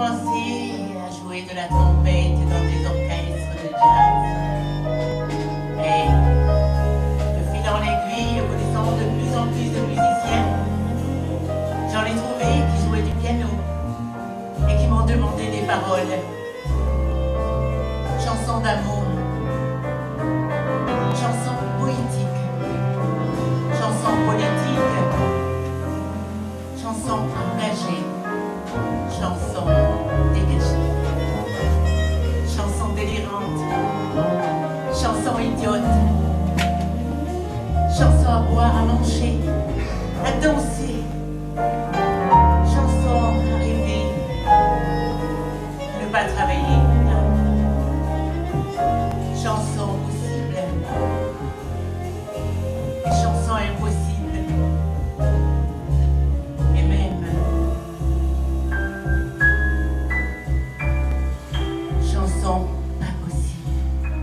commencé à jouer de la trompette dans des orchestres de jazz. Et de fil en aiguille, connaissant de plus en plus de musiciens, j'en ai trouvé qui jouaient du piano et qui m'ont demandé des paroles. Chansons d'amour, chansons poétiques, chansons politiques, chansons engagées, chansons dégagées, chansons délirantes, chansons idiotes, chansons à boire, à manger, à danser, chansons à rêver, ne pas travailler, chansons possibles et chansons impossibles, et même chansons pas possibles.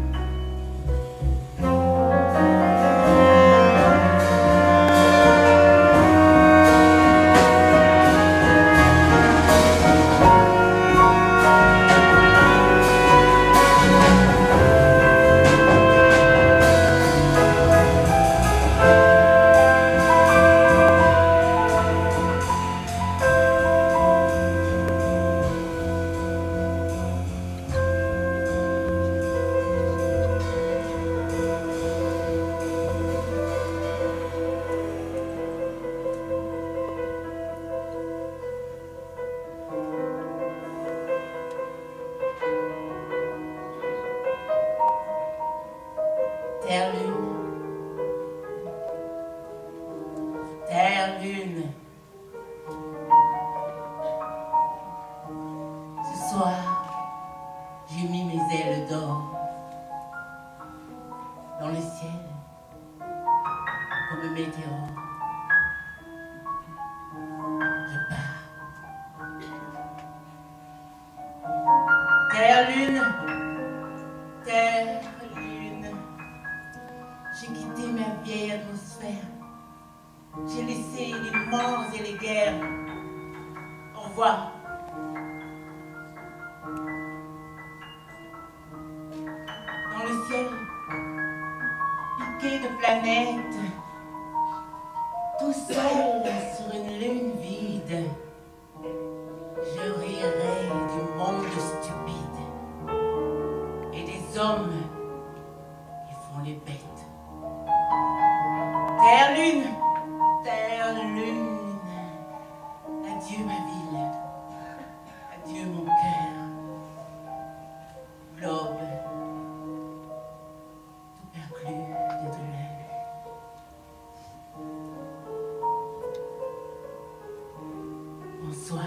Terre lune, ce soir j'ai mis mes ailes d'or dans le ciel comme météore. Je pars. Terre lune, j'ai quitté ma vieille atmosphère. J'ai laissé les morts et les guerres. Au revoir. Dans le ciel, piqué de planètes, tout seul sur une lune vide, je rirai du monde stupide et des hommes qui font les bêtes. Terre lune, adieu ma ville, adieu mon cœur, globe, tout perclus de douleur. Bonsoir.